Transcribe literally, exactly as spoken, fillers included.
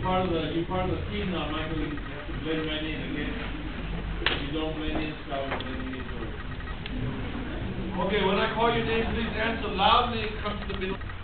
part of the, you're part of the team now, Michael, you have to blend right in, okay? If you don't blend in, Scott will blend in yours. Okay, when I call your name, please answer loudly and come to the middle.